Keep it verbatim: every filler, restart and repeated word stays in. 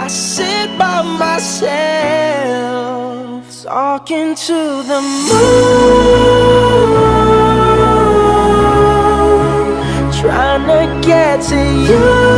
sit by myself, talking to the moon, trying to get to you.